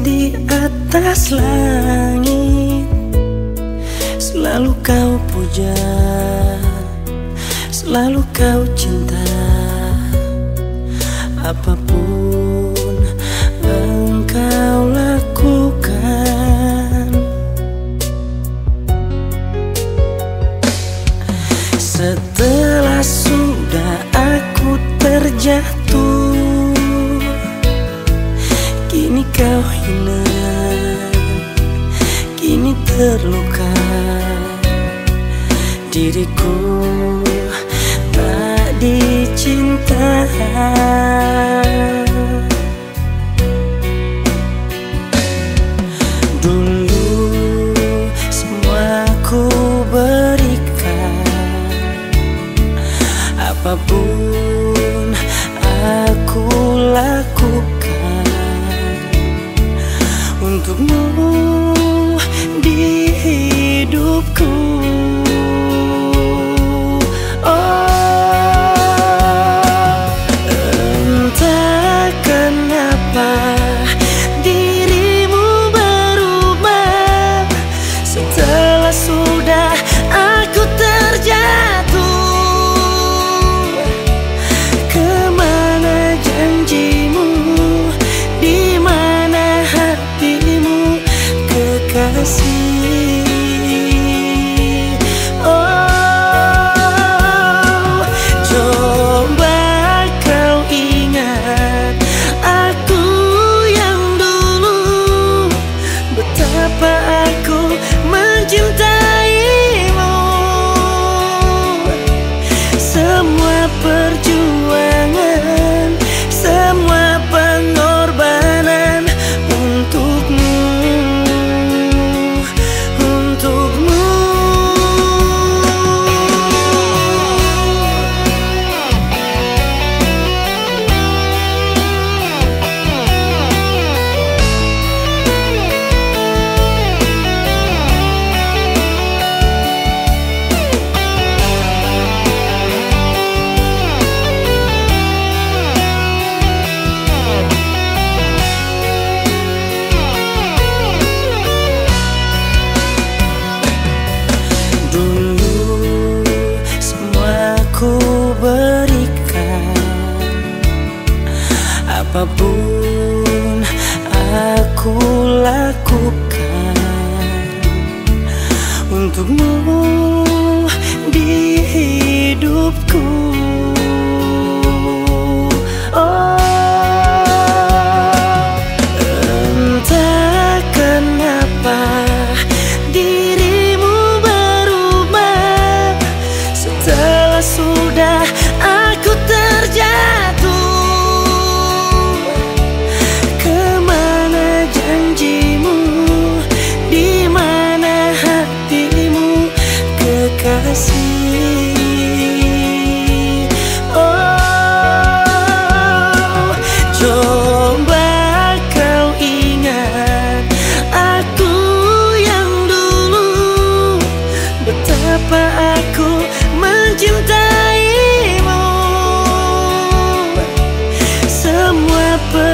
di atas langit, selalu kau puja, selalu kau cinta. Apapun engkau lakukan, setelah sudah aku terjatuh, kini kau hina, kini terluka. Diriku tak dicinta. Dulu semua ku berikan, apapun aku lakukan untukmu di hidupku. Entah kenapa dirimu berubah setelah sudah aku terjatuh. Kemana janjimu, di mana hatimu, kekasih? Oh, coba kau ingat aku yang dulu, betapa aku mencintaimu. Semua perjuangan, semua pengorbanan untukmu, untukmu. Dulu semua ku berikan, apapun aku lakukan untukmu di hidupku. Oh, entah kenapa dirimu berubah setelah sudah aku terjatuh. Kemana janjimu, di mana hatimu, kekasih? Oh, coba kau ingat aku yang dulu, betapa aku mencintaimu. Semua